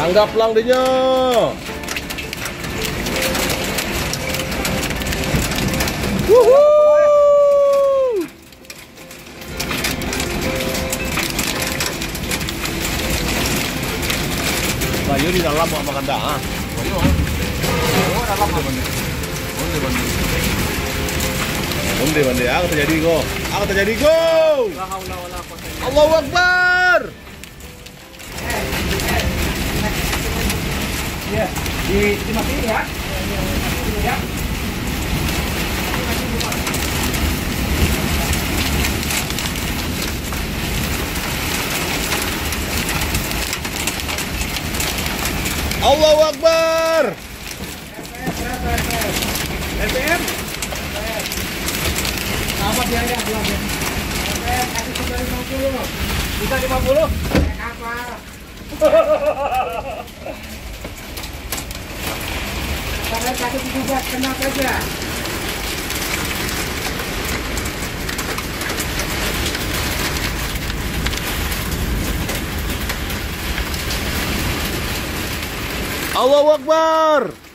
Tanggap langdinya. Wuhuu. Bayu di dalam mau makan dah. Bayu. Oh, dalam apa bang? Onde bande, aku terjadi go. Aku terjadi go. Allahu Akbar. Ya, dimatiin ya. Ya. Allahu Akbar. RPM. Apa biaya belanja? RPM kasih 50. Bisa 50? Kapal. Kalian kasih 17 kena saja. Allahu Akbar.